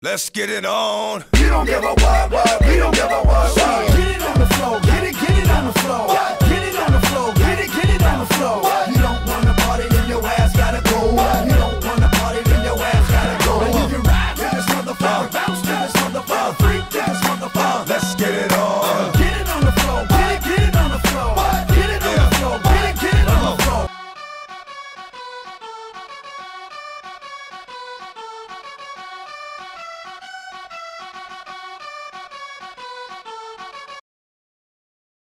Let's get it on. You don't give a what, we don't give a what. Get it on the floor, get it on the floor. Get it on the floor.